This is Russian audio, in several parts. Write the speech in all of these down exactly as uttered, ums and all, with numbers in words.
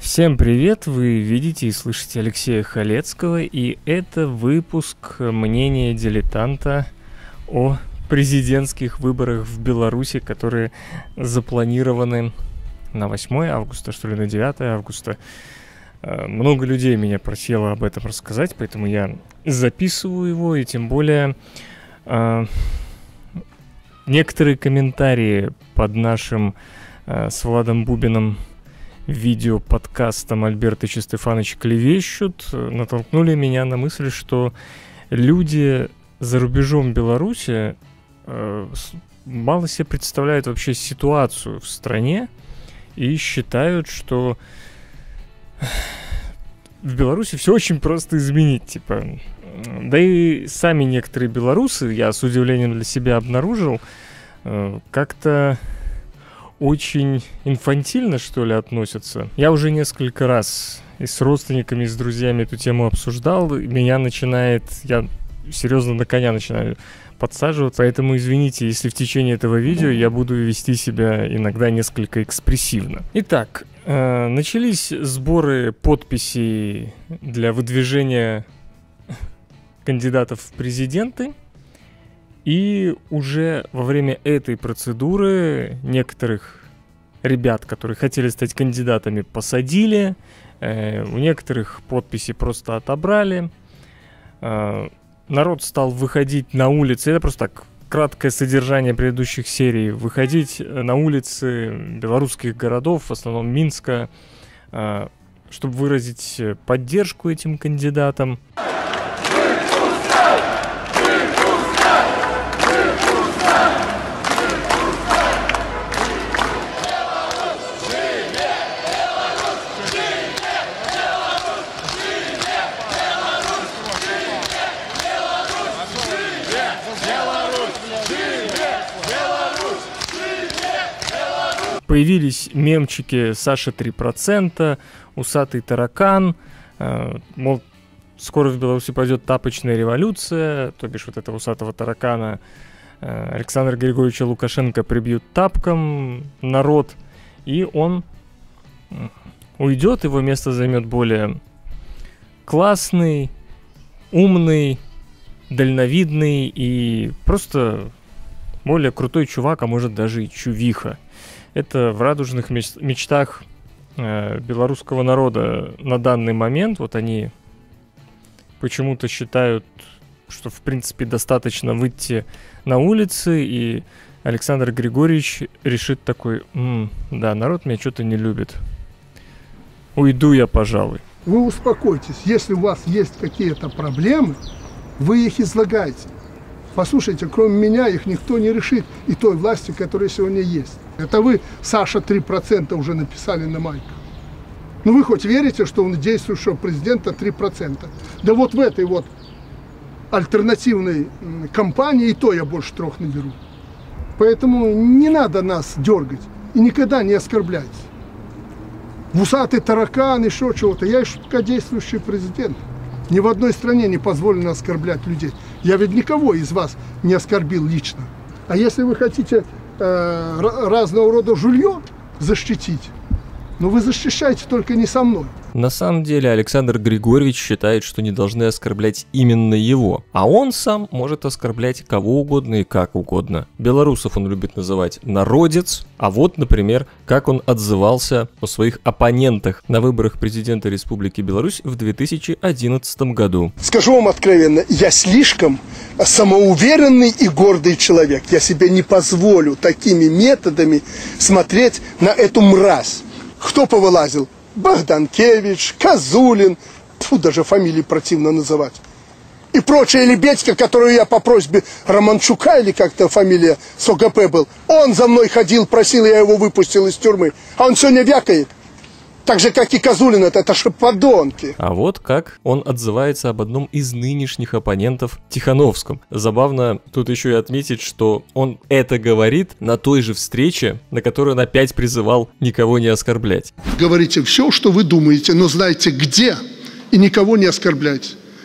Всем привет! Вы видите и слышите Алексея Халецкого, и это выпуск мнения дилетанта о президентских выборах в Беларуси, которые запланированы на восьмое августа, что ли, на девятое августа. Много людей меня просило об этом рассказать, поэтому я записываю его, и тем более э, некоторые комментарии под нашим э, с Владом Бубиным видео-подкастом «Альберт и Стефаныч клевещут» натолкнули меня на мысль, что люди за рубежом Беларуси э, мало себе представляют вообще ситуацию в стране и считают, что в Беларуси все очень просто изменить, типа. Да и сами некоторые белорусы, я с удивлением для себя обнаружил, э, как-то очень инфантильно, что ли, относятся. Я уже несколько раз и с родственниками, и с друзьями эту тему обсуждал. Меня начинает... Я серьезно на коня начинаю подсаживаться. Поэтому извините, если в течение этого видео я буду вести себя иногда несколько экспрессивно. Итак, э, начались сборы подписей для выдвижения кандидатов в президенты. И уже во время этой процедуры некоторых ребят, которые хотели стать кандидатами, посадили, э, у некоторых подписи просто отобрали. Э, народ стал выходить на улицы, это просто так краткое содержание предыдущих серий, выходить на улицы белорусских городов, в основном Минска, э, чтобы выразить поддержку этим кандидатам. Появились мемчики «Саша три процента», «Усатый таракан», э, мол, скоро в Беларуси пойдет тапочная революция, то бишь вот этого усатого таракана э, Александра Григорьевича Лукашенко прибьют тапком народ, и он уйдет, его место займет более классный, умный, дальновидный и просто более крутой чувак, а может даже и чувиха. Это в радужных меч- мечтах э, белорусского народа на данный момент. Вот они почему-то считают, что в принципе достаточно выйти на улицы, и Александр Григорьевич решит такой: М, да, народ меня что-то не любит. Уйду я, пожалуй. Вы успокойтесь, если у вас есть какие-то проблемы, вы их излагаете. Послушайте, кроме меня их никто не решит, и той власти, которая сегодня есть. Это вы, Саша, три процента уже написали на майках. Ну вы хоть верите, что он действующего президента три процента? Да вот в этой вот альтернативной кампании и то я больше трех наберу. Поэтому не надо нас дергать и никогда не оскорблять. Усатый таракан, еще чего-то. Я еще пока действующий президент. Ни в одной стране не позволено оскорблять людей. Я ведь никого из вас не оскорбил лично. А если вы хотите э, разного рода жулье защитить, но вы защищаете только не со мной. На самом деле Александр Григорьевич считает, что не должны оскорблять именно его, а он сам может оскорблять кого угодно и как угодно. Белорусов он любит называть народец, а вот, например, как он отзывался о своих оппонентах на выборах президента Республики Беларусь в две тысячи одиннадцатом году. Скажу вам откровенно, я слишком самоуверенный и гордый человек. Я себе не позволю такими методами смотреть на эту мразь. Кто повылазил? Богданкевич, Козулин, тьфу, даже фамилии противно называть. И прочая лебедька, которую я по просьбе Романчука, или как-то фамилия с ОГП был, он за мной ходил, просил, я его выпустил из тюрьмы. А он сегодня вякает. Так же, как и Козулин, это, это же подонки. А вот как он отзывается об одном из нынешних оппонентов, Тихановском. Забавно тут еще и отметить, что он это говорит на той же встрече, на которой он опять призывал никого не оскорблять. Говорите все, что вы думаете, но знайте где, и никого не оскорбляйте.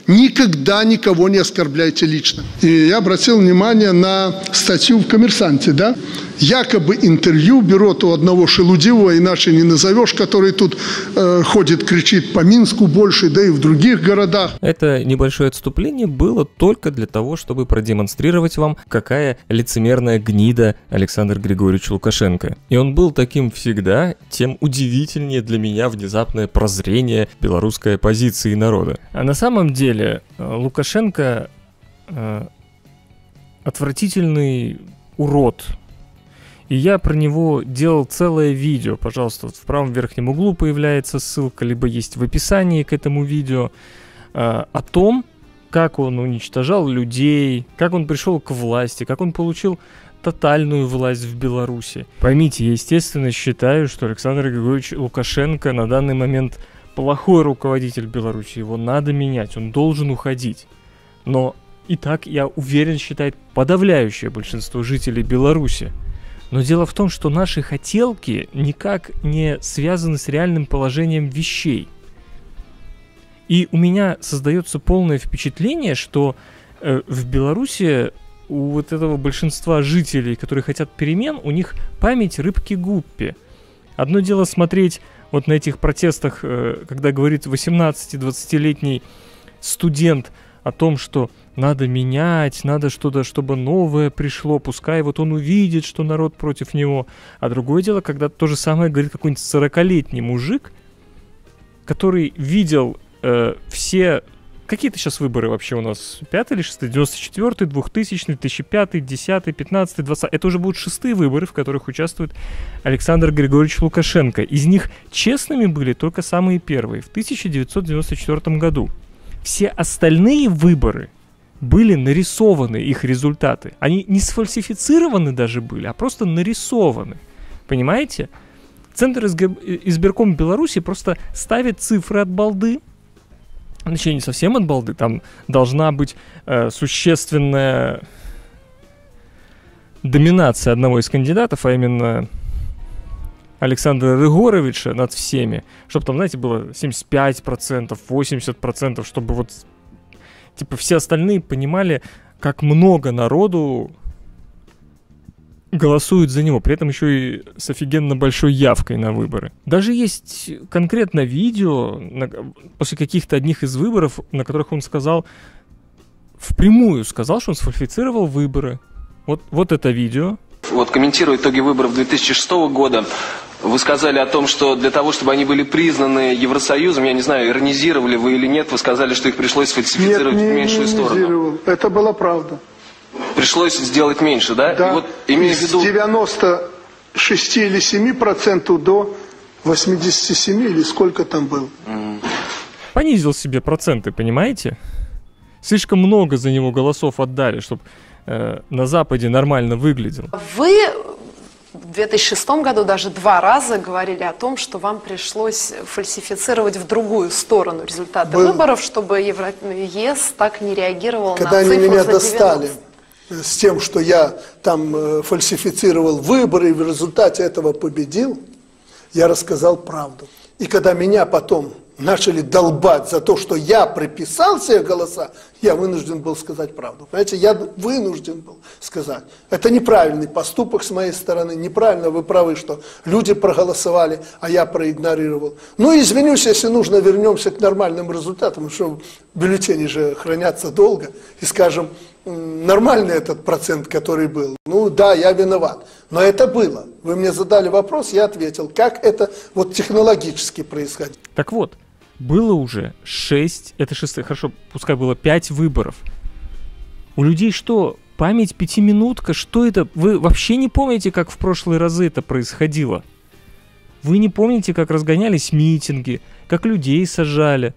Никогда никого не оскорбляйте лично. И я обратил внимание на статью в «Коммерсанте», да? Якобы интервью берут у одного шелудивого, иначе не назовешь, который тут э, ходит, кричит по Минску больше, да и в других городах. Это небольшое отступление было только для того, чтобы продемонстрировать вам, какая лицемерная гнида Александр Григорьевич Лукашенко. И он был таким всегда, тем удивительнее для меня внезапное прозрение белорусской оппозиции и народа. А на самом деле Лукашенко э, отвратительный урод. И я про него делал целое видео. Пожалуйста, вот в правом верхнем углу появляется ссылка, либо есть в описании к этому видео, э, о том, как он уничтожал людей, как он пришел к власти, как он получил тотальную власть в Беларуси. Поймите, я, естественно, считаю, что Александр Григорьевич Лукашенко на данный момент плохой руководитель Беларуси. Его надо менять, он должен уходить. Но и так, я уверен, считает подавляющее большинство жителей Беларуси. Но дело в том, что наши хотелки никак не связаны с реальным положением вещей. И у меня создается полное впечатление, что э, в Беларуси у вот этого большинства жителей, которые хотят перемен, у них память рыбки Гуппи. Одно дело смотреть вот на этих протестах, э, когда говорит восемнадцати-двадцатилетний студент о том, что надо менять, надо что-то, чтобы новое пришло, пускай вот он увидит, что народ против него. А другое дело, когда то же самое говорит какой-нибудь сорокалетний мужик, который видел э, все... Какие-то сейчас выборы вообще у нас? Пятый или шестый? девяносто четвёртый, двухтысячный, две тысячи пятый, десятый, пятнадцатый, двадцатый. Это уже будут шестые выборы, в которых участвует Александр Григорьевич Лукашенко. Из них честными были только самые первые, в тысяча девятьсот девяносто четвёртом году. Все остальные выборы были нарисованы, их результаты. Они не сфальсифицированы даже были, а просто нарисованы. Понимаете? Центр избирком Беларуси просто ставит цифры от балды. Точнее, не совсем от балды. Там должна быть э, существенная доминация одного из кандидатов, а именно Александра Рыгоровича над всеми. Чтобы там, знаете, было семьдесят пять процентов, восемьдесят процентов, чтобы вот типа все остальные понимали, как много народу голосуют за него, при этом еще и с офигенно большой явкой на выборы. Даже есть конкретно видео на, после каких-то одних из выборов, на которых он сказал, впрямую сказал, что он сфальсифицировал выборы. Вот, вот это видео. Вот, комментируя итоги выборов две тысячи шестого года, вы сказали о том, что для того, чтобы они были признаны Евросоюзом, я не знаю, иронизировали вы или нет, вы сказали, что их пришлось сфальсифицировать нет, не, в меньшую не сторону. Это была правда. Пришлось сделать меньше, да? Да. И вот, имея в виду... С девяноста шести или семи процентов до восьмидесяти семи или сколько там было. Mm. Понизил себе проценты, понимаете? Слишком много за него голосов отдали, чтобы э, на Западе нормально выглядел. Вы в две тысячи шестом году даже два раза говорили о том, что вам пришлось фальсифицировать в другую сторону результаты Был. выборов, чтобы Евро... ЕС так не реагировал Когда на цифру. Когда они меня за достали девяносто. С тем, что я там э, фальсифицировал выборы и в результате этого победил, я рассказал правду. И когда меня потом начали долбать за то, что я приписал все голоса, я вынужден был сказать правду. Понимаете, я вынужден был сказать. Это неправильный поступок с моей стороны, неправильно, вы правы, что люди проголосовали, а я проигнорировал. Ну, извинюсь, если нужно, вернемся к нормальным результатам, что бюллетени же хранятся долго, и скажем, нормальный этот процент, который был. Ну да, я виноват. Но это было. Вы мне задали вопрос, я ответил, как это вот технологически происходит. Так вот, было уже шесть, это шестое, хорошо, пускай было пять выборов. У людей что, память пятиминутка? Что это? Вы вообще не помните, как в прошлые разы это происходило? Вы не помните, как разгонялись митинги, как людей сажали?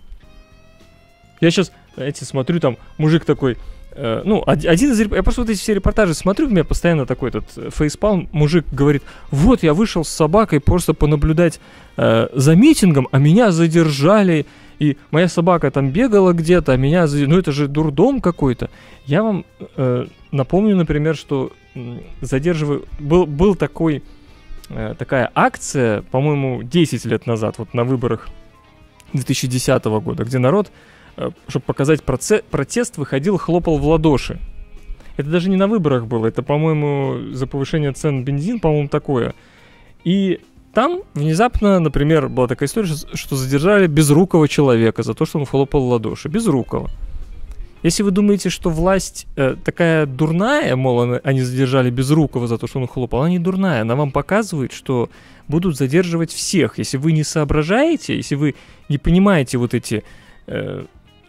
Я сейчас, знаете, смотрю, там мужик такой... Ну, один из... Я просто вот эти все репортажи смотрю, у меня постоянно такой этот фейспалм, мужик говорит, вот я вышел с собакой просто понаблюдать э, за митингом, а меня задержали, и моя собака там бегала где-то, а меня задержали. Ну, это же дурдом какой-то. Я вам э, напомню, например, что задерживаю... Был, был такой, э, такая акция, по-моему, десять лет назад, вот на выборах две тысячи десятого года, где народ чтобы показать проце- протест, выходил, хлопал в ладоши. Это даже не на выборах было, это, по-моему, за повышение цен бензин, по-моему, такое. И там внезапно, например, была такая история, что задержали безрукого человека за то, что он хлопал в ладоши. Безрукого. Если вы думаете, что власть э, такая дурная, мол, они задержали безрукого за то, что он хлопал, она не дурная. Она вам показывает, что будут задерживать всех. Если вы не соображаете, если вы не понимаете вот эти э,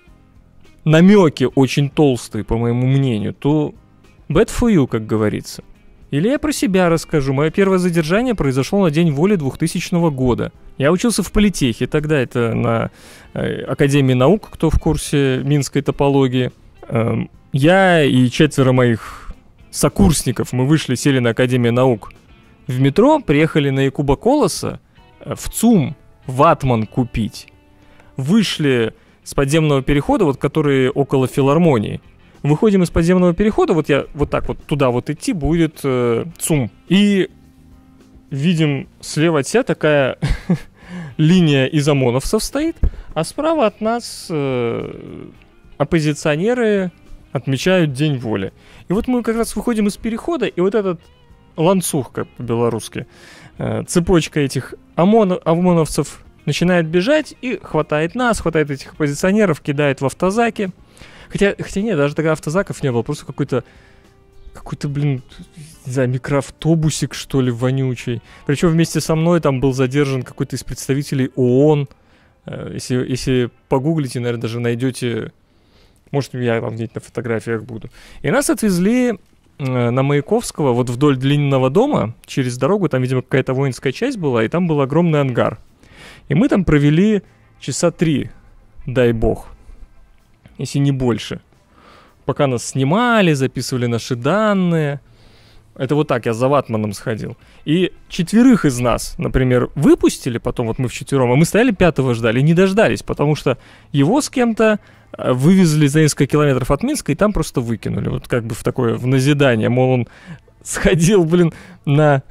намеки очень толстые, по моему мнению, то bad for you, как говорится. Или я про себя расскажу. Мое первое задержание произошло на День воли двухтысячного года. Я учился в политехе, тогда это на э, Академии наук, кто в курсе минской топологии. Э, я и четверо моих сокурсников, мы вышли, сели на Академию наук в метро, приехали на Якуба Колоса э, в ЦУМ ватман купить. Вышли с подземного перехода, вот который около филармонии. Выходим из подземного перехода, вот я вот так вот туда вот идти будет э, ЦУМ. И видим слева от себя такая линия из ОМОНовцев стоит, а справа от нас э, оппозиционеры отмечают День воли. И вот мы как раз выходим из перехода, и вот этот ланцуг, как по-белорусски, э, цепочка этих ОМОН, ОМОНовцев начинает бежать и хватает нас, хватает этих оппозиционеров, кидает в автозаки. Хотя, хотя нет, даже тогда автозаков не было, просто какой-то, какой-то, блин, не знаю, микроавтобусик, что ли, вонючий. Причем вместе со мной там был задержан какой-то из представителей ООН. Если, если погуглите, наверное, даже найдете, может, я там где-нибудь на фотографиях буду. И нас отвезли на Маяковского, вот вдоль длинного дома, через дорогу, там, видимо, какая-то воинская часть была, и там был огромный ангар. И мы там провели часа три, дай бог, если не больше. Пока нас снимали, записывали наши данные. Это вот так, я за ватманом сходил. И четверых из нас, например, выпустили, потом вот мы вчетвером, а мы стояли пятого ждали, не дождались, потому что его с кем-то вывезли за несколько километров от Минска и там просто выкинули. Вот как бы в такое, в назидание, мол, он сходил, блин, на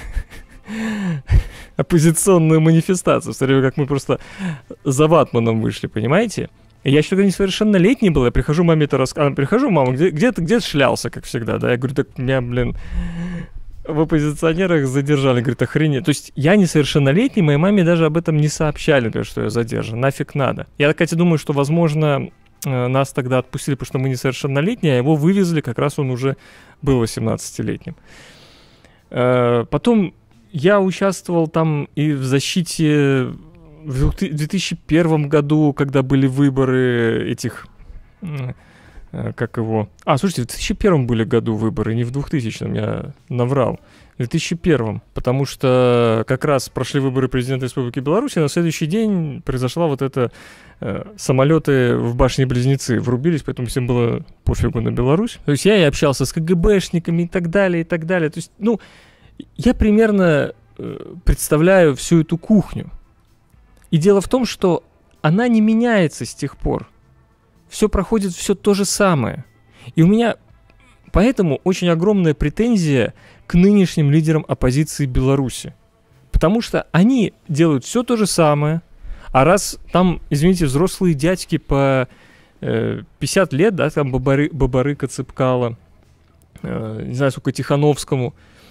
оппозиционную манифестацию. В то время как мы просто за ватманом вышли, понимаете? Я еще тогда несовершеннолетний был, я прихожу, маме это рассказываю, прихожу, мама, где, где ты, где ты шлялся, как всегда, да, я говорю, так меня, блин, в оппозиционерах задержали, говорит, охренеть. То есть я несовершеннолетний, моей маме даже об этом не сообщали, например, что я задержан, нафиг надо. Я, кстати, думаю, что, возможно, нас тогда отпустили, потому что мы несовершеннолетние, а его вывезли, как раз он уже был восемнадцатилетним. Потом я участвовал там и в защите... В две тысячи первом году, когда были выборы этих, как его... А, слушайте, в две тысячи первом были году выборы, не в двухтысячном, я наврал. В две тысячи первом, потому что как раз прошли выборы президента Республики Беларусь, и на следующий день произошла вот эта... Э, самолеты в башне-близнецы врубились, поэтому всем было пофигу на Беларусь. То есть я и общался с КГБшниками и так далее, и так далее. То есть, ну, я примерно э, представляю всю эту кухню. И дело в том, что она не меняется с тех пор. Все проходит все то же самое. И у меня поэтому очень огромная претензия к нынешним лидерам оппозиции Беларуси. Потому что они делают все то же самое, а раз там, извините, взрослые дядьки по э, пятьдесят лет, да, там Бабары, Бабарыка, Цыпкало, э, не знаю, сколько Тихановскому,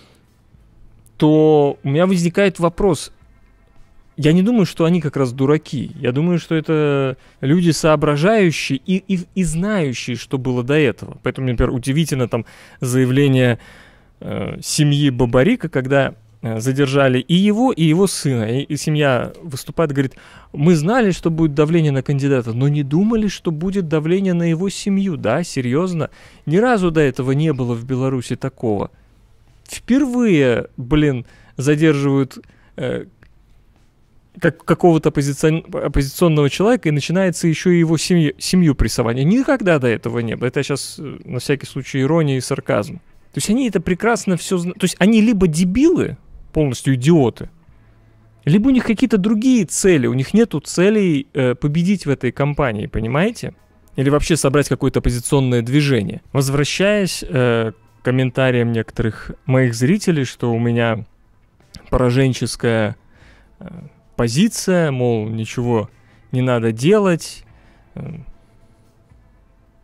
то у меня возникает вопрос... Я не думаю, что они как раз дураки. Я думаю, что это люди соображающие и, и, и знающие, что было до этого. Поэтому, например, удивительно там заявление э, семьи Бабарика, когда э, задержали и его, и его сына. И, и семья выступает, говорит, мы знали, что будет давление на кандидата, но не думали, что будет давление на его семью. Да, серьезно. Ни разу до этого не было в Беларуси такого. Впервые, блин, задерживают... Э, как какого-то оппозицион... оппозиционного человека, и начинается еще и его семью, семью прессования. Никогда до этого не было. Это сейчас, на всякий случай, ирония и сарказм. То есть они это прекрасно все знают. То есть они либо дебилы, полностью идиоты, либо у них какие-то другие цели. У них нету целей э, победить в этой кампании, понимаете? Или вообще собрать какое-то оппозиционное движение. Возвращаясь э, к комментариям некоторых моих зрителей, что у меня пораженческая... Э, позиция, мол, ничего не надо делать,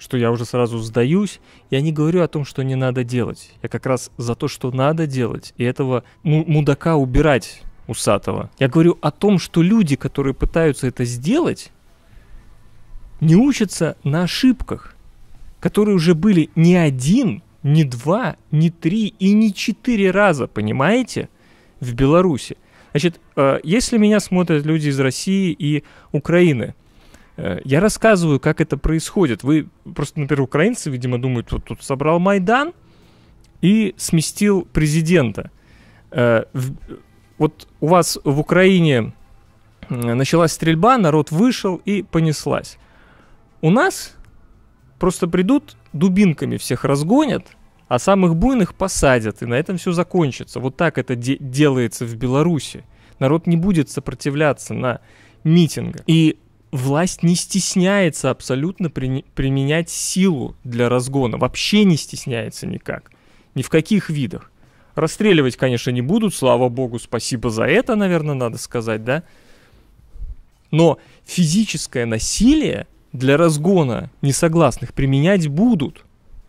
что я уже сразу сдаюсь. Я не говорю о том, что не надо делать. Я как раз за то, что надо делать, и этого ну, мудака убирать усатого. Я говорю о том, что люди, которые пытаются это сделать, не учатся на ошибках, которые уже были не один, не два, не три и не четыре раза, понимаете, в Беларуси. Значит, если меня смотрят люди из России и Украины, я рассказываю, как это происходит. Вы просто, например, украинцы, видимо, думают, вот тут собрал Майдан и сместил президента. Вот у вас в Украине началась стрельба, народ вышел и понеслась. У нас просто придут, дубинками всех разгонят, а самых буйных посадят, и на этом все закончится. Вот так это де- делается в Беларуси. Народ не будет сопротивляться на митингах. И власть не стесняется абсолютно при- применять силу для разгона. Вообще не стесняется никак. Ни в каких видах. Расстреливать, конечно, не будут, слава богу, спасибо за это, наверное, надо сказать, да? Но физическое насилие для разгона несогласных применять будут.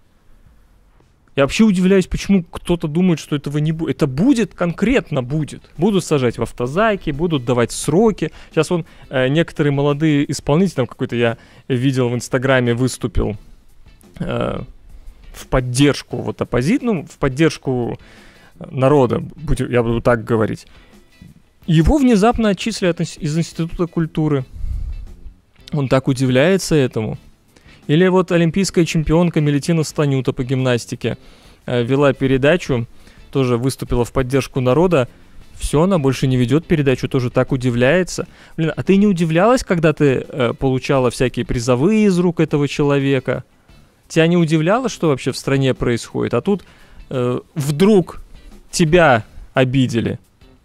Я вообще удивляюсь, почему кто-то думает, что этого не будет. Это будет, конкретно будет. Будут сажать в автозаки, будут давать сроки. Сейчас вон э, некоторые молодые исполнители, там какой-то я видел в Инстаграме, выступил э, в поддержку вот оппозиции, ну, в поддержку народа, будь, я буду так говорить. Его внезапно отчислили из Института культуры. Он так удивляется этому. Или вот олимпийская чемпионка Мелитина Станюта по гимнастике э, вела передачу, тоже выступила в поддержку народа. Все, она больше не ведет передачу, тоже так удивляется. Блин, а ты не удивлялась, когда ты э, получала всякие призовые из рук этого человека? Тебя не удивляло, что вообще в стране происходит? А тут э, вдруг тебя обидели.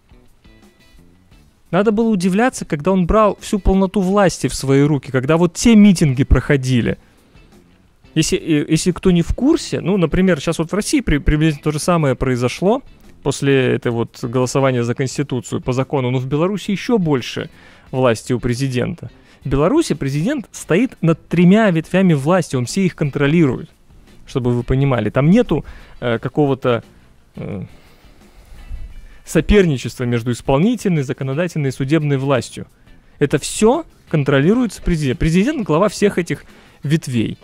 Надо было удивляться, когда он брал всю полноту власти в свои руки, когда вот те митинги проходили. Если, если кто не в курсе, ну, например, сейчас вот в России при, приблизительно то же самое произошло после этого вот голосования за Конституцию по закону, но в Беларуси еще больше власти у президента. В Беларуси президент стоит над тремя ветвями власти, он все их контролирует, чтобы вы понимали. Там нету э, какого-то... Э, соперничество между исполнительной, законодательной и судебной властью. Это все контролируется президентом. Президент — глава всех этих ветвей.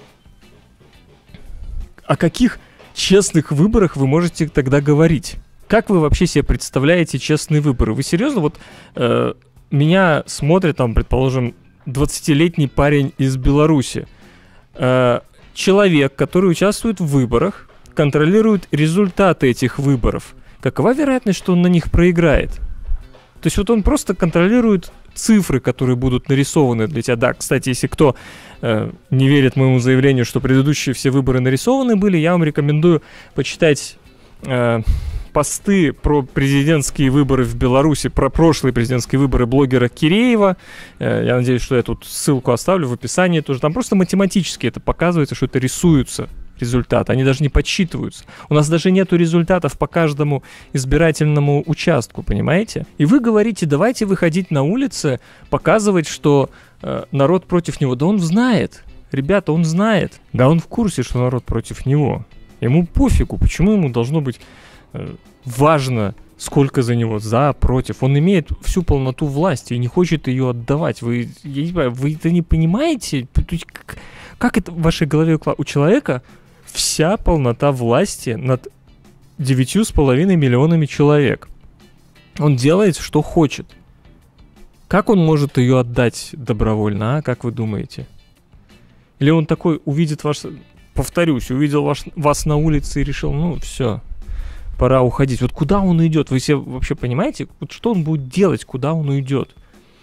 О каких честных выборах вы можете тогда говорить? Как вы вообще себе представляете честные выборы? Вы серьезно? Вот э, меня смотрит, там, предположим, двадцатилетний парень из Беларуси. Э, человек, который участвует в выборах, контролирует результаты этих выборов. Какова вероятность, что он на них проиграет? То есть вот он просто контролирует цифры, которые будут нарисованы для тебя. Да, кстати, если кто э, не верит моему заявлению, что предыдущие все выборы нарисованы были, я вам рекомендую почитать э, посты про президентские выборы в Беларуси, про прошлые президентские выборы блогера Киреева. Э, я надеюсь, что я тут ссылку оставлю в описании тоже. Там просто математически это показывается, что это рисуются результаты, они даже не подсчитываются. У нас даже нету результатов по каждому избирательному участку, понимаете? И вы говорите, давайте выходить на улицы, показывать, что э, народ против него. Да он знает, ребята, он знает. Да он в курсе, что народ против него. Ему пофигу, почему ему должно быть э, важно, сколько за него за, против. Он имеет всю полноту власти и не хочет ее отдавать. Вы, я не знаю, вы это не понимаете? Как, как это в вашей голове у человека вся полнота власти над девятью с половиной миллионами человек? Он делает, что хочет. Как он может ее отдать добровольно, а? Как вы думаете? Или он такой увидит ваш... Повторюсь, увидел ваш, вас на улице и решил, ну, все, пора уходить. Вот куда он идет? Вы себе вообще понимаете, вот что он будет делать, куда он уйдет?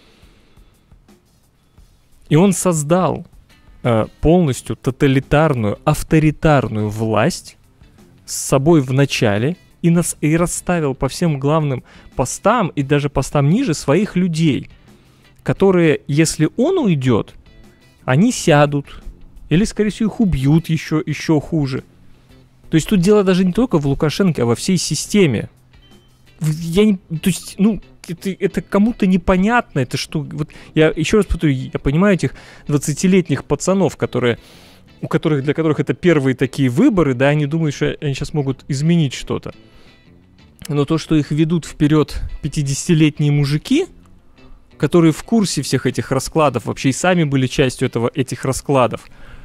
И он создал э, полностью тоталитарную, авторитарную власть с собой в начале и, нас, и расставил по всем главным постам и даже постам ниже своих людей, которые, если он уйдет, они сядут или, скорее всего, их убьют еще, еще хуже. То есть тут дело даже не только в Лукашенко, а во всей системе. Я не, то есть, ну, это, это кому-то непонятно, это что... Вот я еще раз повторю, я понимаю этих двадцатилетних пацанов, которые у которых, для которых это первые такие выборы, да, они думают, что они сейчас могут изменить что-то. Но то, что их ведут вперед пятидесятилетние мужики, которые в курсе всех этих раскладов, вообще и сами были частью этого, этих раскладов,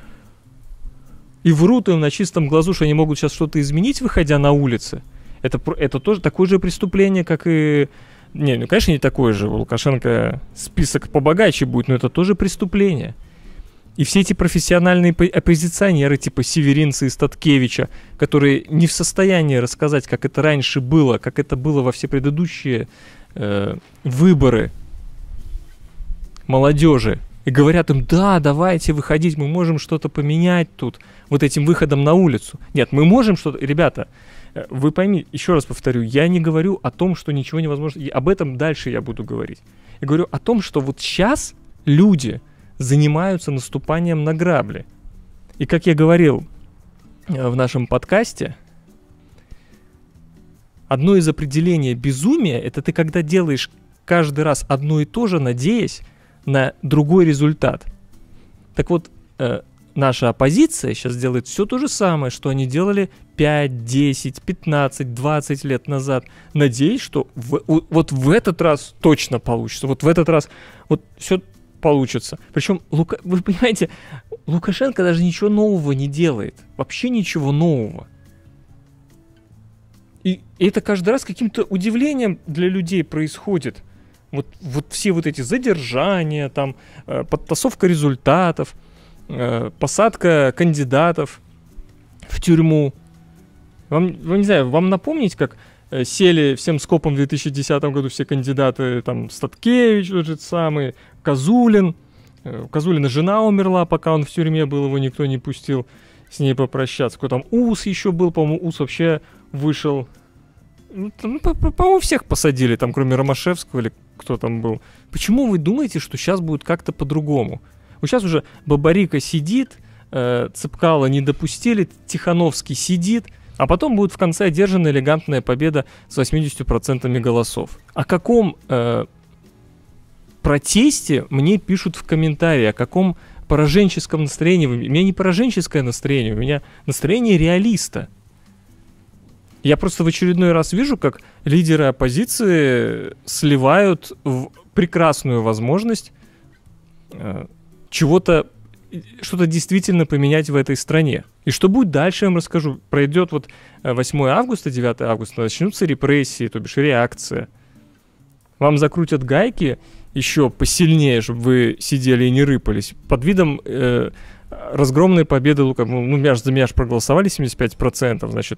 и врут им на чистом глазу, что они могут сейчас что-то изменить, выходя на улицы, это, это тоже такое же преступление, как и... Не, ну, конечно, не такое же. У Лукашенко список побогаче будет, но это тоже преступление. И все эти профессиональные оппозиционеры, типа Северинца и Статкевича, которые не в состоянии рассказать, как это раньше было, как это было во все предыдущие э, выборы молодежи, и говорят им: да, давайте выходить, мы можем что-то поменять тут, вот этим выходом на улицу. Нет, мы можем что-то... Ребята, вы поймите, еще раз повторю, я не говорю о том, что ничего невозможно, и об этом дальше я буду говорить. Я говорю о том, что вот сейчас люди занимаются наступанием на грабли. И как я говорил в нашем подкасте, одно из определений безумия — это ты когда делаешь каждый раз одно и то же, надеясь на другой результат. Так вот, э, наша оппозиция сейчас делает все то же самое, что они делали пять, десять, пятнадцать, двадцать лет назад. Надеюсь, что в, вот в этот раз точно получится. Вот в этот раз вот все получится. Причем, Лука, вы понимаете, Лукашенко даже ничего нового не делает. Вообще ничего нового. И это каждый раз каким-то удивлением для людей происходит. Вот, вот все вот эти задержания, там, э, подтасовка результатов, э, посадка кандидатов в тюрьму. Вам, вам, не знаю, вам напомнить, как э, сели всем скопом в две тысячи десятом году все кандидаты, там, Статкевич, тот же самый, Козулин. Э, у Козулина жена умерла, пока он в тюрьме был, его никто не пустил с ней попрощаться. Какой там Ус еще был, по-моему, Ус вообще вышел... Ну, по-моему, всех посадили, там, кроме Ромашевского или кто там был. Почему вы думаете, что сейчас будет как-то по-другому? Вот сейчас уже Бабарика сидит, э, Цепкала не допустили, Тихановский сидит, а потом будет в конце одержана элегантная победа с восемьдесят процентов голосов. О каком э, протесте мне пишут в комментарии, о каком пораженческом настроении? У меня не пораженческое настроение, у меня настроение реалиста. Я просто в очередной раз вижу, как лидеры оппозиции сливают в прекрасную возможность э, чего-то, что-то действительно поменять в этой стране. И что будет дальше, я вам расскажу. Пройдет вот восьмое августа, девятое августа, начнутся репрессии, то бишь реакция. Вам закрутят гайки еще посильнее, чтобы вы сидели и не рыпались. Под видом э, разгромной победы Лука. Ну, меня же за меня же проголосовали семьдесят пять процентов, значит...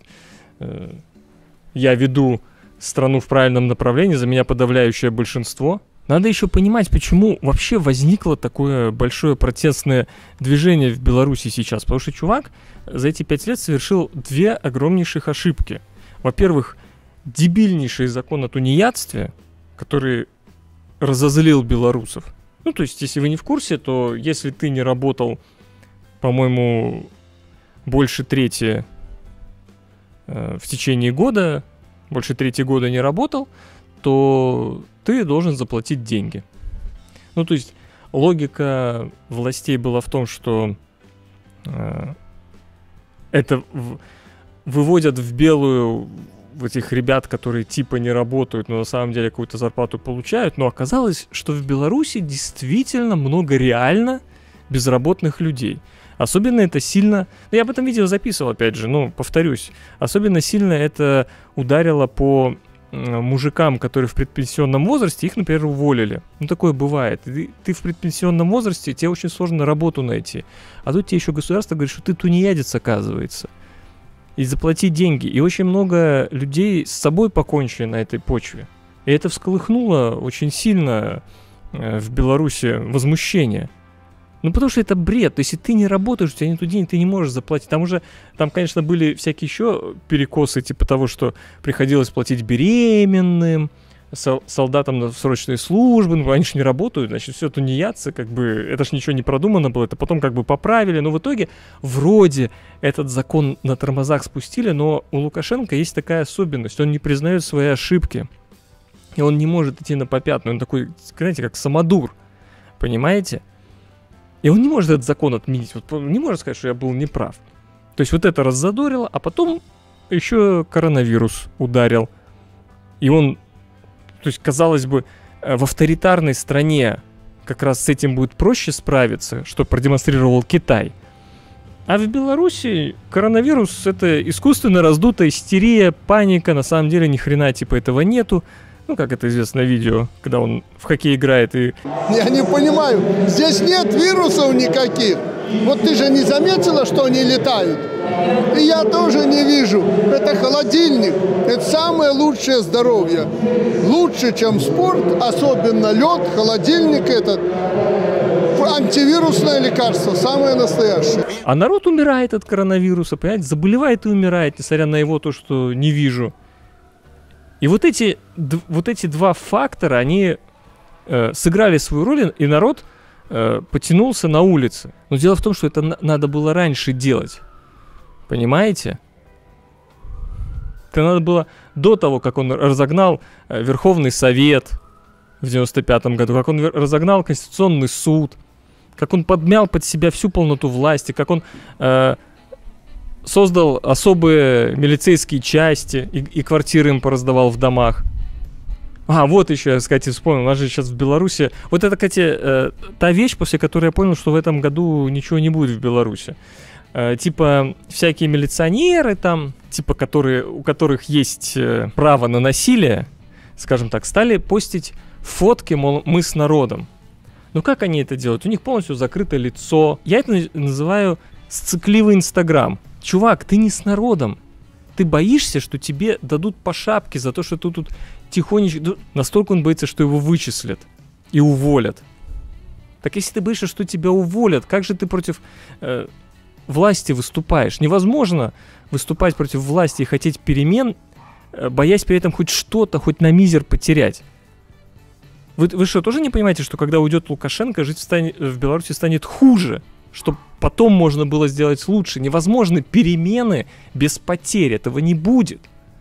Я веду страну в правильном направлении, за меня подавляющее большинство. Надо еще понимать, почему вообще возникло такое большое протестное движение в Беларуси сейчас. Потому что чувак за эти пять лет совершил две огромнейших ошибки. Во-первых, дебильнейший закон о тунеядстве, который разозлил белорусов. Ну, то есть, если вы не в курсе, то если ты не работал, по-моему, больше трети в течение года, больше трети года не работал, то ты должен заплатить деньги. Ну, то есть логика властей была в том, что э, это в, выводят в белую в этих ребят, которые типа не работают, но на самом деле какую-то зарплату получают. Но оказалось, что в Беларуси действительно много реально безработных людей. Особенно это сильно... Я об этом видео записывал, опять же, ну, повторюсь. Особенно сильно это ударило по мужикам, которые в предпенсионном возрасте, их, например, уволили. Ну, такое бывает. Ты, ты в предпенсионном возрасте, тебе очень сложно работу найти. А тут тебе еще государство говорит, что ты тунеядец, оказывается. И заплати деньги. И очень много людей с собой покончили на этой почве. И это всколыхнуло очень сильно в Беларуси возмущение. Ну, потому что это бред. Если ты не работаешь, у тебя нет денег, ты не можешь заплатить. Там уже, там, конечно, были всякие еще перекосы, типа того, что приходилось платить беременным, сол- солдатам на срочные службы. Ну, они же не работают, значит, все тунеядцы, как бы, это ж ничего не продумано было, это потом как бы поправили. Но в итоге вроде этот закон на тормозах спустили, но у Лукашенко есть такая особенность. Он не признает свои ошибки. И он не может идти на попятную. Он такой, знаете, как самодур. Понимаете? И он не может этот закон отменить, вот, не может сказать, что я был неправ. То есть вот это раззадорило, а потом еще коронавирус ударил. И он, то есть, казалось бы, в авторитарной стране как раз с этим будет проще справиться, что продемонстрировал Китай. А в Беларуси коронавирус — это искусственно раздутая истерия, паника, на самом деле ни хрена типа этого нету. Ну, как это известно видео, когда он в хоккей играет и... Я не понимаю, здесь нет вирусов никаких. Вот ты же не заметила, что они летают? И я тоже не вижу. Это холодильник. Это самое лучшее здоровье. Лучше, чем спорт, особенно лед, холодильник этот. Антивирусное лекарство, самое настоящее. А народ умирает от коронавируса, понимаете? Заболевает и умирает, несмотря на его то, что не вижу. И вот эти, д- вот эти два фактора, они э, сыграли свою роль, и народ э, потянулся на улицы. Но дело в том, что это на- надо было раньше делать. Понимаете? Это надо было до того, как он разогнал э, Верховный Совет в девяносто пятом году, как он разогнал Конституционный суд, как он подмял под себя всю полноту власти, как он э, создал особые милицейские части и, и квартиры им пораздавал в домах. А, вот еще, я, кстати, вспомнил, у нас же сейчас в Беларуси... Вот это, кстати, э, та вещь, после которой я понял, что в этом году ничего не будет в Беларуси. Э, типа, всякие милиционеры там, типа, которые, у которых есть э, право на насилие, скажем так, стали постить фотки, мол, мы с народом. Ну как они это делают? У них полностью закрыто лицо. Я это называю сцикливый Инстаграм. Чувак, ты не с народом. Ты боишься, что тебе дадут по шапке за то, что ты тут тихонечко... Настолько он боится, что его вычислят и уволят. Так если ты боишься, что тебя уволят, как же ты против э, власти выступаешь? Невозможно выступать против власти и хотеть перемен, э, боясь при этом хоть что-то, хоть на мизер потерять. Вы, вы что, тоже не понимаете, что когда уйдет Лукашенко, жить станет, в Беларуси станет хуже? Что потом можно было сделать лучше? Невозможны перемены без потерь. Этого не будет.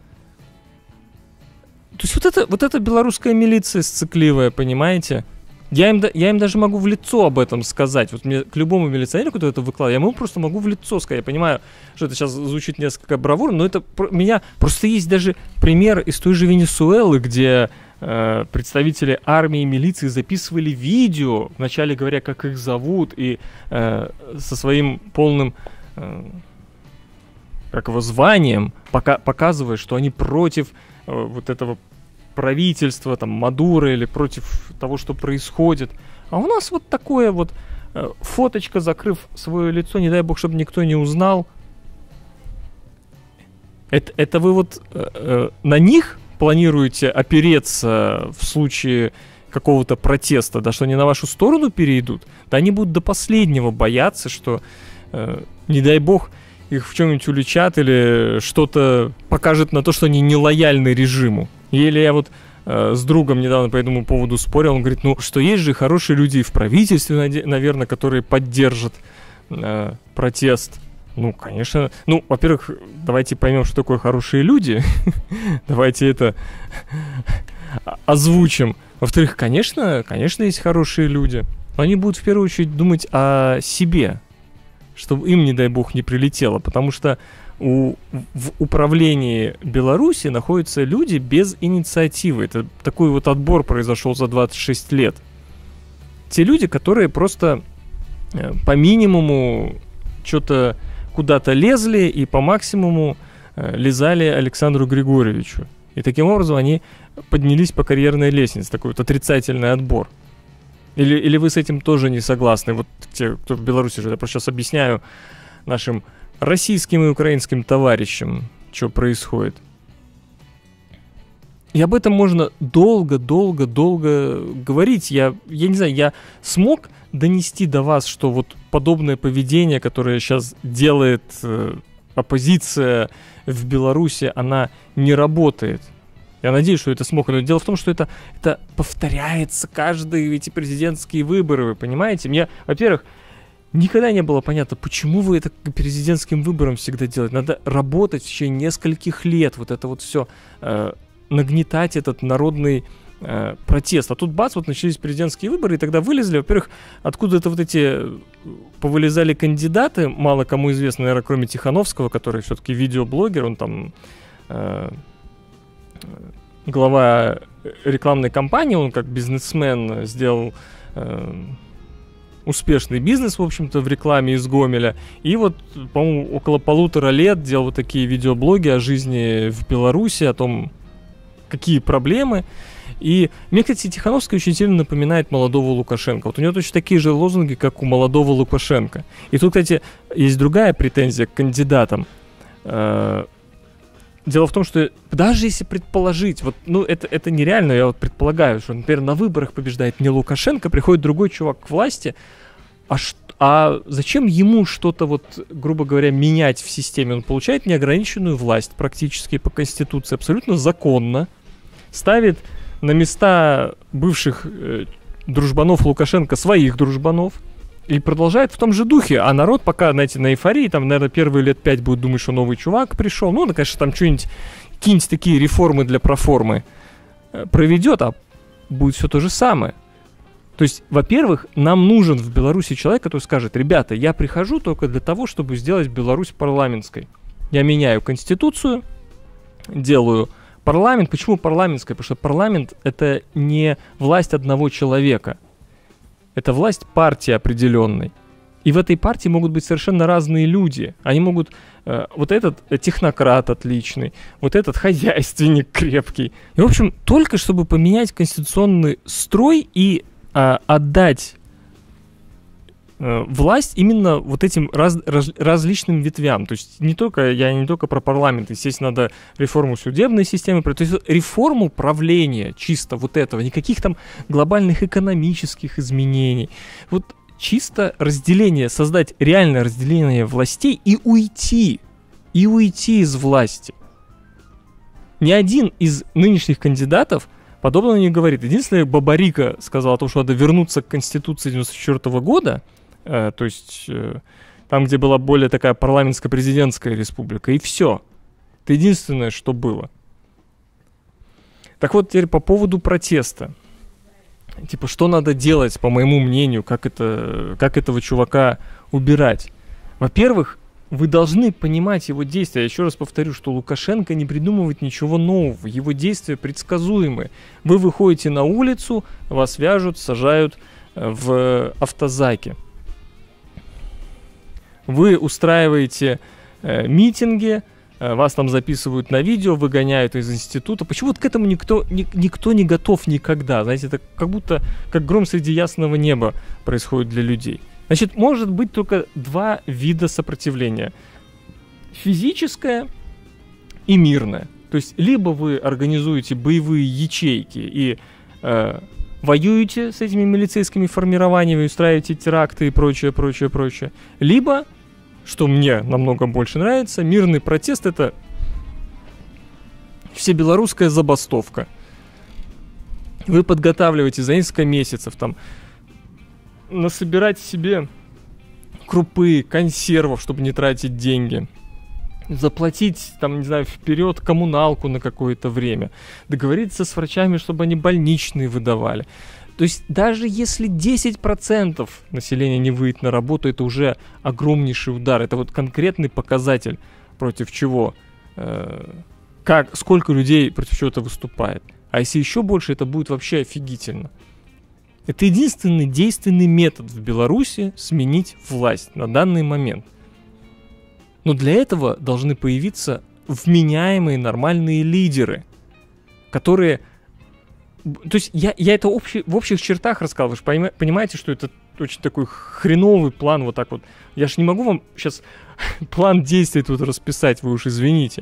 То есть вот это, вот эта белорусская милиция сцикливая, понимаете? Я им, я им даже могу в лицо об этом сказать. Вот мне к любому милиционеру, который это выкладывает, я ему просто могу в лицо сказать. Я понимаю, что это сейчас звучит несколько бравурно, но это про меня... Просто есть даже пример из той же Венесуэлы, где... представители армии и милиции записывали видео, вначале говоря, как их зовут, и э, со своим полным э, как его званием, пока, показывая, что они против э, вот этого правительства, там, Мадуро, или против того, что происходит. А у нас вот такое вот э, фоточка, закрыв свое лицо, не дай бог, чтобы никто не узнал. Это, это вы вот э, э, на них планируете опереться в случае какого-то протеста, да, что они на вашу сторону перейдут, да они будут до последнего бояться, что, э, не дай бог, их в чем-нибудь уличат или что-то покажет на то, что они не лояльны режиму. Или я вот э, с другом недавно по этому поводу спорил, он говорит, ну, что есть же хорошие люди и в правительстве, наверное, которые поддержат э, протест. Ну, конечно. Ну, во-первых, давайте поймем, что такое хорошие люди. Давайте это озвучим. Во-вторых, конечно, конечно, есть хорошие люди. Но они будут в первую очередь думать о себе, чтобы им, не дай бог, не прилетело. Потому что у, в управлении Беларуси находятся люди без инициативы. Это такой вот отбор произошел за двадцать шесть лет. Те люди, которые просто по минимуму что-то куда-то лезли и по максимуму э, лизали Александру Григорьевичу. И таким образом они поднялись по карьерной лестнице. Такой вот отрицательный отбор. Или, или вы с этим тоже не согласны? Вот те, кто в Беларуси живет, я просто сейчас объясняю нашим российским и украинским товарищам, что происходит. И об этом можно долго-долго-долго говорить. Я, я не знаю, я смог донести до вас, что вот подобное поведение, которое сейчас делает э, оппозиция в Беларуси, она не работает. Я надеюсь, что это смог. Но дело в том, что это, это повторяется каждые эти президентские выборы, вы понимаете? Мне, во-первых, никогда не было понятно, почему вы это к президентским выборам всегда делаете. Надо работать в течение нескольких лет. Вот это вот все... Э, нагнетать этот народный э, протест. А тут бац, вот начались президентские выборы, и тогда вылезли, во-первых, откуда-то вот эти повылезали кандидаты, мало кому известно, наверное, кроме Тихановского, который все-таки видеоблогер, он там э, глава рекламной кампании, он как бизнесмен сделал э, успешный бизнес, в общем-то, в рекламе из Гомеля. И вот, по-моему, около полутора лет делал вот такие видеоблоги о жизни в Беларуси, о том, какие проблемы. И мне, кстати, Тихановский очень сильно напоминает молодого Лукашенко. Вот у него точно такие же лозунги, как у молодого Лукашенко. И тут, кстати, есть другая претензия к кандидатам. Дело в том, что даже если предположить, вот, ну, это, это нереально, я вот предполагаю, что, например, на выборах побеждает не Лукашенко, приходит другой чувак к власти, а, ш, а зачем ему что-то, вот, грубо говоря, менять в системе? Он получает неограниченную власть практически по Конституции, абсолютно законно, ставит на места бывших э, дружбанов Лукашенко своих дружбанов, и продолжает в том же духе, а народ пока, знаете, на эйфории, там, наверное, первые лет пять будет думать, что новый чувак пришел, ну, да, конечно, там что-нибудь, какие-нибудь такие реформы для проформы э, проведет, а будет все то же самое. То есть, во-первых, нам нужен в Беларуси человек, который скажет: ребята, я прихожу только для того, чтобы сделать Беларусь парламентской. Я меняю конституцию, делаю парламент. Почему парламентская? Потому что парламент — это не власть одного человека. Это власть партии определенной. И в этой партии могут быть совершенно разные люди. Они могут... Э, вот этот технократ отличный, вот этот хозяйственник крепкий. И, в общем, только чтобы поменять конституционный строй и э, отдать э, власть именно вот этим раз, раз, различным ветвям. То есть не только, я не только про парламент. Естественно, надо реформу судебной системы. То есть реформу правления чисто вот этого. Никаких там глобальных экономических изменений. Вот чисто разделение, создать реальное разделение властей и уйти. И уйти из власти. Ни один из нынешних кандидатов подобного не говорит. Единственное, Бабарика сказал о том, что надо вернуться к Конституции девяносто четвёртого года, э, то есть э, там, где была более такая парламентско-президентская республика, и все. Это единственное, что было. Так вот, теперь по поводу протеста. Типа, что надо делать, по моему мнению, как, это, как этого чувака убирать? Во-первых, вы должны понимать его действия. Я еще раз повторю, что Лукашенко не придумывает ничего нового. Его действия предсказуемы. Вы выходите на улицу, вас вяжут, сажают в автозаке. Вы устраиваете э, митинги, э, вас там записывают на видео, выгоняют из института. Почему вот к этому никто, ни, никто не готов никогда? Знаете, это как будто как гром среди ясного неба происходит для людей. Значит, может быть только два вида сопротивления. Физическое и мирное. То есть, либо вы организуете боевые ячейки и э, воюете с этими милицейскими формированиями, устраиваете теракты и прочее, прочее, прочее. Либо, что мне намного больше нравится, мирный протест — это всебелорусская забастовка. Вы подготавливаете за несколько месяцев там насобирать себе крупы, консервов, чтобы не тратить деньги, заплатить, там, не знаю, вперед коммуналку на какое-то время, договориться с врачами, чтобы они больничные выдавали. То есть даже если десять процентов населения не выйдет на работу, это уже огромнейший удар. Это вот конкретный показатель, против чего, э, как, сколько людей против чего-то выступает. А если еще больше, это будет вообще офигительно. Это единственный действенный метод в Беларуси сменить власть на данный момент. Но для этого должны появиться вменяемые нормальные лидеры, которые... То есть я, я это общий, в общих чертах рассказал. Вы же пойма, понимаете, что это очень такой хреновый план вот так вот. Я же не могу вам сейчас план действий тут расписать, вы уж извините.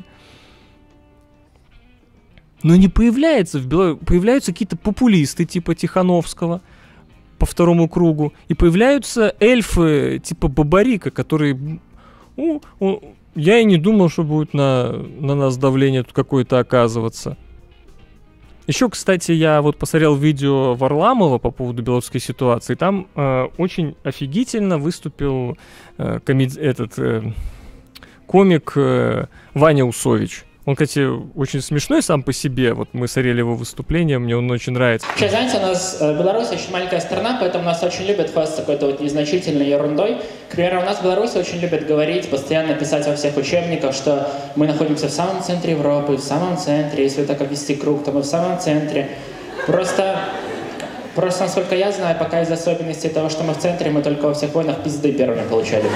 Но не появляется в Беларуси... Появляются какие-то популисты типа Тихановского по второму кругу. И появляются эльфы типа Бабарика, которые... О, о, я и не думал, что будет на, на нас давление тут какое-то оказываться. Еще, кстати, я вот посмотрел видео Варламова по поводу белорусской ситуации. Там э, очень офигительно выступил э, комед... этот, э, комик э, Ваня Усович. Он, кстати, очень смешной сам по себе. Вот мы смотрели его выступление, мне он очень нравится. Вообще, знаете, у нас э, Беларусь очень маленькая страна, поэтому нас очень любят хвастаться какой-то вот незначительной ерундой. К примеру, у нас в Беларуси очень любят говорить, постоянно писать во всех учебниках, что мы находимся в самом центре Европы, в самом центре, если так обвести круг, то мы в самом центре. Просто, просто, насколько я знаю, пока из особенностей того, что мы в центре, мы только во всех войнах пизды первыми получали.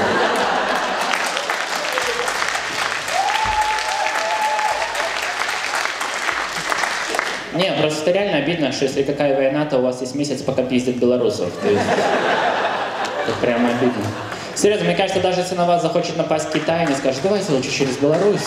Не, просто реально обидно, что если какая война, то у вас есть месяц, пока пиздят белорусов. То есть, это прямо обидно. Серьезно, мне кажется, даже если на вас захочет напасть Китай, они скажут, давайте лучше через Беларусь.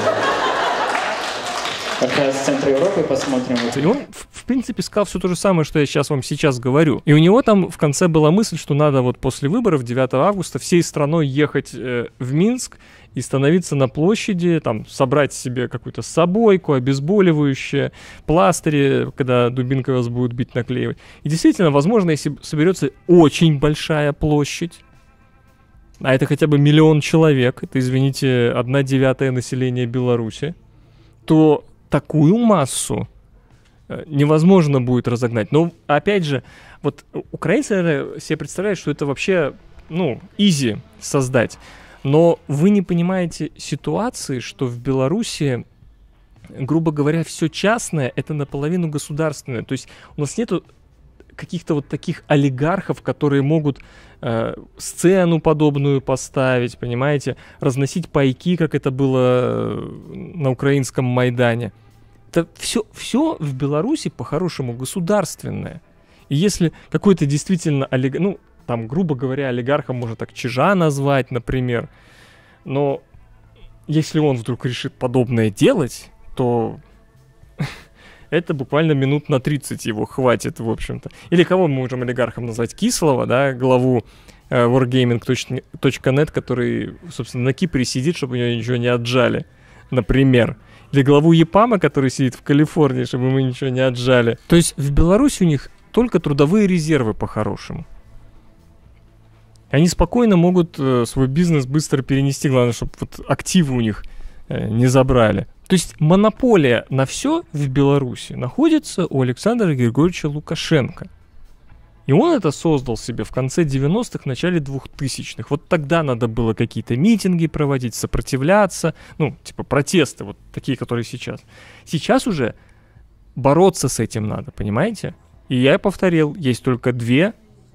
Как раз в центре Европы посмотрим. И он, в принципе, сказал все то же самое, что я сейчас вам сейчас говорю. И у него там в конце была мысль, что надо вот после выборов девятого августа всей страной ехать э, в Минск и становиться на площади, там, собрать себе какую-то собойку, обезболивающее, пластыри, когда дубинкой вас будут бить, наклеивать. И действительно, возможно, если соберется очень большая площадь, а это хотя бы миллион человек, это, извините, одна девятая населения Беларуси, то такую массу невозможно будет разогнать. Но, опять же, вот украинцы, наверное, себе представляют, что это вообще, ну, изи создать. Но вы не понимаете ситуации, что в Беларуси, грубо говоря, все частное — это наполовину государственное. То есть у нас нету каких-то вот таких олигархов, которые могут э, сцену подобную поставить, понимаете, разносить пайки, как это было на украинском Майдане. Это все, все в Беларуси по-хорошему государственное. И если какой-то действительно олигарх, ну, там, грубо говоря, олигархом можно так Чижа назвать, например, но если он вдруг решит подобное делать, то это буквально минут на тридцать его хватит, в общем-то. Или кого мы можем олигархом назвать? Кислого, да, главу э, wargaming точка нет, который, собственно, на Кипре сидит, чтобы у него ничего не отжали, например. Или главу ЕПАМа, который сидит в Калифорнии, чтобы ему ничего не отжали. То есть в Беларуси у них только трудовые резервы по-хорошему. Они спокойно могут э, свой бизнес быстро перенести, главное, чтобы вот активы у них э, не забрали. То есть монополия на все в Беларуси находится у Александра Григорьевича Лукашенко. И он это создал себе в конце девяностых, в начале двухтысячных. Вот тогда надо было какие-то митинги проводить, сопротивляться, ну, типа протесты, вот такие, которые сейчас. Сейчас уже бороться с этим надо, понимаете? И я повторил, есть только две,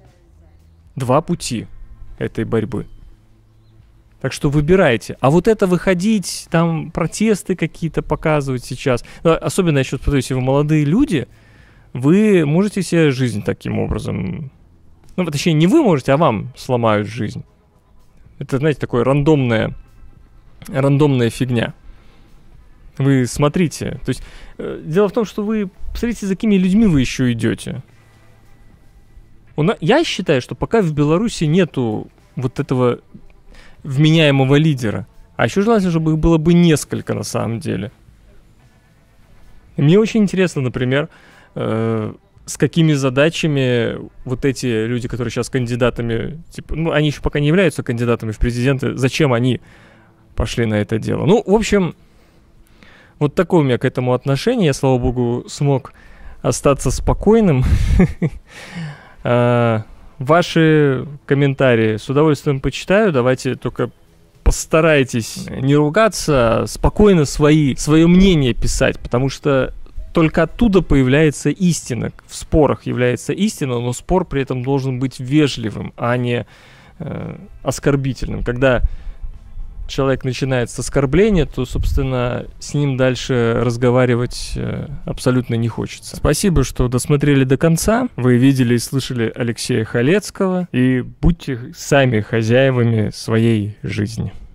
два пути этой борьбы. Так что выбирайте. А вот это выходить, там протесты какие-то показывать сейчас, особенно, я еще повторю, если вы молодые люди, вы можете себе жизнь таким образом... Ну, точнее, не вы можете, а вам сломают жизнь. Это, знаете, такое рандомная, рандомная фигня. Вы смотрите. То есть, э, дело в том, что вы посмотрите, за какими людьми вы еще идете. Я считаю, что пока в Беларуси нету вот этого вменяемого лидера, а еще желательно, чтобы их было бы несколько на самом деле. И мне очень интересно, например, э, с какими задачами вот эти люди, которые сейчас кандидатами, типа, ну, они еще пока не являются кандидатами в президенты, зачем они пошли на это дело. Ну, в общем, вот такое у меня к этому отношение. Я, слава богу, смог остаться спокойным. Ваши комментарии с удовольствием почитаю. Давайте только постарайтесь не ругаться, а спокойно свои, свое мнение писать, потому что только оттуда появляется истина. В спорах является истина, но спор при этом должен быть вежливым, а не э, оскорбительным. Когда человек начинает с оскорбления, то, собственно, с ним дальше разговаривать э, абсолютно не хочется. Спасибо, что досмотрели до конца. Вы видели и слышали Алексея Халецкого. И будьте сами хозяевами своей жизни.